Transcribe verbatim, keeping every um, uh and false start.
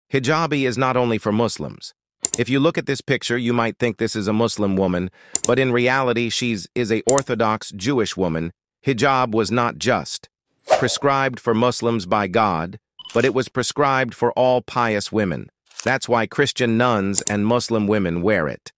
Hijabi is not only for Muslims. If you look at this picture, you might think this is a Muslim woman, but in reality, she's is a Orthodox Jewish woman. Hijab was not just prescribed for Muslims by God, but it was prescribed for all pious women. That's why Christian nuns and Muslim women wear it.